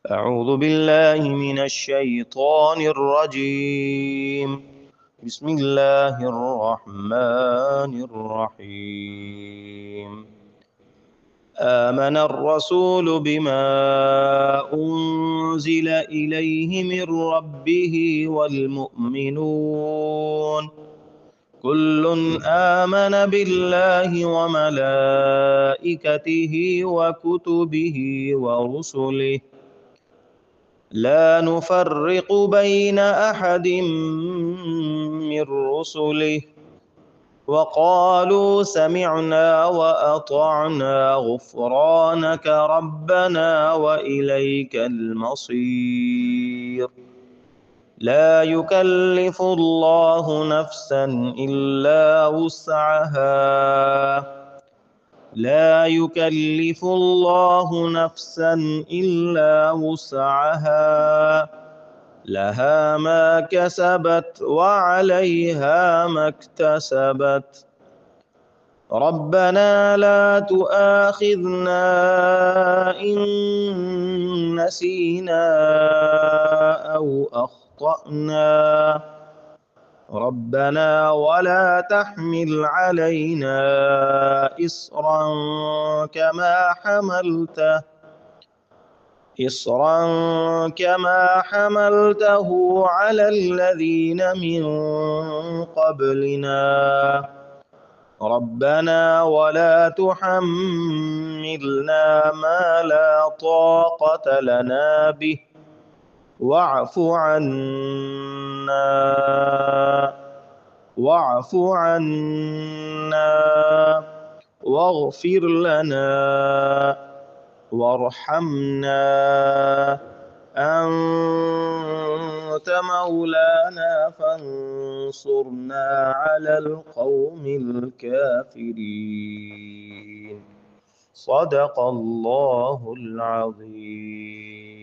أعوذ بالله من الشيطان الرجيم. بسم الله الرحمن الرحيم. آمن الرسول بما أنزل إليه من ربه والمؤمنون كل آمن بالله وملائكته وكتبه ورسله لا نفرق بين أحد من رسله وقالوا سمعنا وأطعنا غفرانك ربنا وإليك المصير. لا يكلف الله نفسا إلا وسعها لا يكلف الله نفسا إلا وسعها لها ما كسبت وعليها ما اكتسبت ربنا لا تؤاخذنا إن نسينا أو أخطأنا ربنا ولا تحمل علينا إصرا كما حملته على الذين من قبلنا ربنا ولا تحملنا ما لا طاقة لنا به واعف عنا واغفر لنا وارحمنا أنت مولانا فانصرنا على القوم الكافرين. صدق الله العظيم.